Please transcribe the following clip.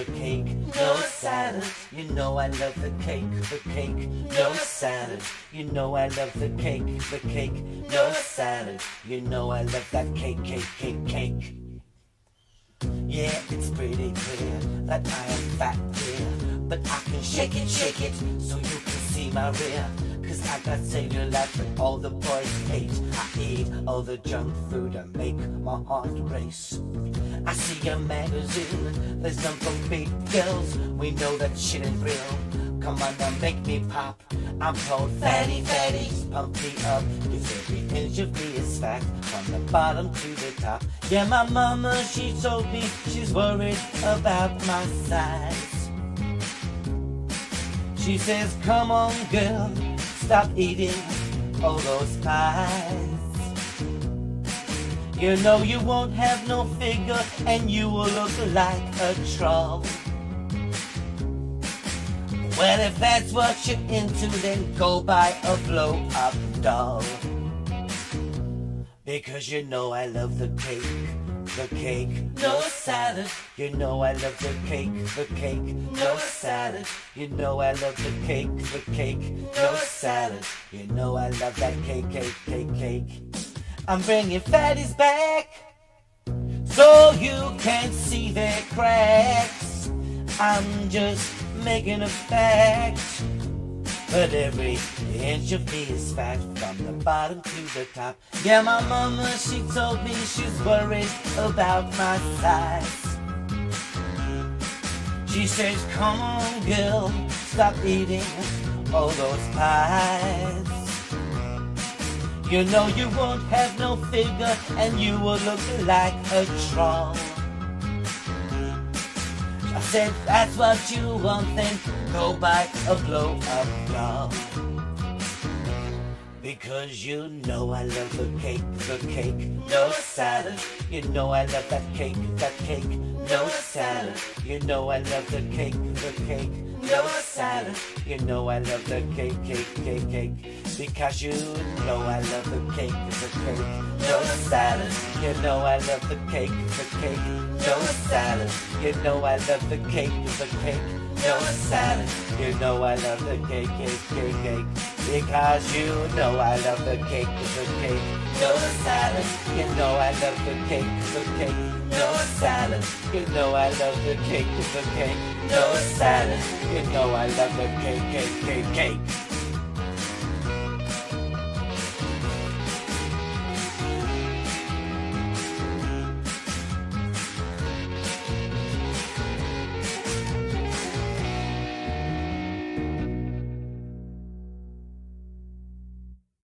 cake, no salad. You know I love the cake, no salad. You know I love the cake, no salad. You know I love that cake, cake. Yeah, it's pretty clear that I am fat here, but I can shake it, so you can see my rear. 'Cause I got cellulite, but all the boys hate. I eat all the junk food and make my heart race. I see a magazine, there's none for big girls. We know that shit is real. Come on now, make me pop. I'm called fatty, pump me up. 'Cause every inch of me is fat, from the bottom to the top. Yeah, my mama, she told me she's worried about my size. She says, come on girl, stop eating all those pies. You know you won't have no figure and you will look like a troll. Well, if that's what you're into, then go buy a blow-up doll. Because you know I love the cake, no salad. You know I love the cake, no salad. You know I love the cake, no salad. You know I love that cake. I'm bringing fatties back so you can see their cracks. I'm just making a fact, but every inch of me is fat, from the bottom to the top. Yeah, my mama, she told me she's worried about my size. She says, come on girl, stop eating all those pies. You know you won't have no figure and you will look like a troll. I said, that's what you want, then go buy a blow-up doll. Because you know I love the cake, no salad. You know I love that cake, no salad. You know I love the cake, no salad. You know I love the cake. Because you know I love the cake, no salad. You know I love the cake, no salad. You know I love the cake, no salad. You know I love the cake. Because you know I love the cake, no salad. You know I love the cake, no salad. You know I love the cake, no salad. You know I love the cake.